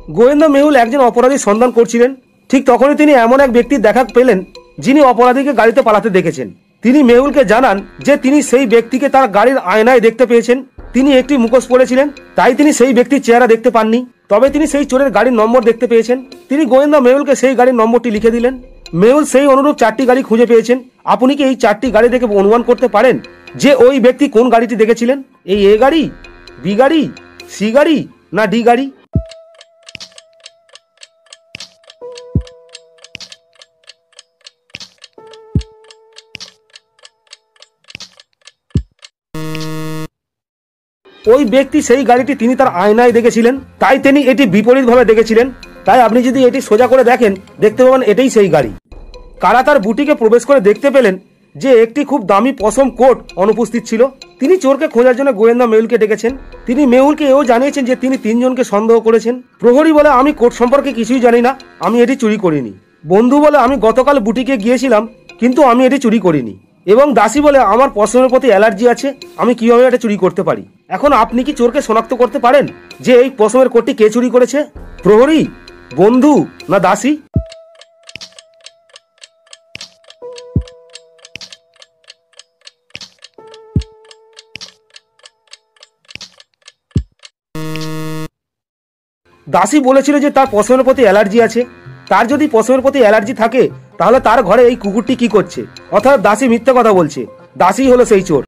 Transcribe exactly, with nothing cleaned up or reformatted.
গোয়েন্দা মেহুল একজন অপরাধীর সন্ধান করছিলেন। ঠিক তখনই তিনি এমন এক ব্যক্তির দেখা পেলেন যিনি অপরাধীকে গাড়িতে পালাতে দেখেছেন। তিনি মেহুলকে জানান যে তিনি সেই ব্যক্তিকে তার গাড়ির আয়নায় দেখতে পেয়েছেন। তিনি একটি মুখোশ পরেছিলেন, তাই তিনি সেই ব্যক্তির চেহারা দেখতে পাননি। তবে তিনি সেই চোরের গাড়ির নম্বর দেখতে পেয়েছেন। তিনি গোয়েন্দা মেহুলকে সেই গাড়ির নম্বরটি লিখে দিলেন। মেহুল সেই অনুরূপ চারটি গাড়ি খুঁজে পেয়েছেন। আপনি কি এই চারটি গাড়ি দেখে অনুমান করতে পারেন যে ওই ব্যক্তি কোন গাড়িটি দেখেছিলেন? এই এ গাড়ি, বি গাড়ি, সি গাড়ি না ডি গাড়ি? ওই ব্যক্তি সেই গাড়িটি তিনি তার আয়নায় দেখেছিলেন, তাই তিনি এটি বিপরীতভাবে দেখেছিলেন। তাই আপনি যদি এটি সোজা করে দেখেন, দেখতে পাবেন এটাই সেই গাড়ি। কারা তার বুটিকে প্রবেশ করে দেখতে পেলেন যে একটি খুব দামি পশম কোট অনুপস্থিত ছিল। তিনি চোরকে খোঁজার জন্য গোয়েন্দা মেহুলকে ডেকেছেন। তিনি মেহুলকে এও জানিয়েছেন যে তিনি তিনজনকে সন্দেহ করেছেন। প্রহরী বলে, আমি কোট সম্পর্কে কিছুই জানি না, আমি এটি চুরি করিনি। বন্ধু বলে, আমি গতকাল বুটিকে গিয়েছিলাম কিন্তু আমি এটি চুরি করিনি। এবং দাসী বলে, আমার পশমের প্রতি অ্যালার্জি আছে, আমি কিভাবে এটা চুরি করতে পারি? এখন আপনি কি চোরকে শনাক্ত করতে পারেন যে এই পশমের কোটটি কে চুরি করেছে? প্রহরী, বন্ধু না দাসী? দাসী বলেছিল যে তার পশমের প্রতি অ্যালার্জি আছে। তার যদি পশমের প্রতি অ্যালার্জি থাকে তাহলে তার ঘরে এই কুকুরটি কি করছে? অর্থাৎ দাসী মিথ্যা কথা বলছে, দাসী হলো সেই চোর।